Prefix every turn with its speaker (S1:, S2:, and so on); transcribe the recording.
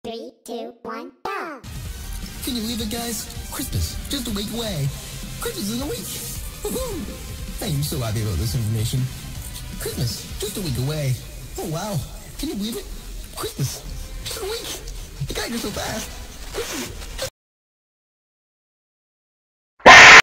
S1: 3, 2, 1, go!
S2: Can you believe it, guys? Christmas, just a week away. Christmas is in a week. Woohoo! I am so happy about this information. Christmas, just a week away. Oh, wow. Can you believe it? Christmas, just a week. The guy goes so fast.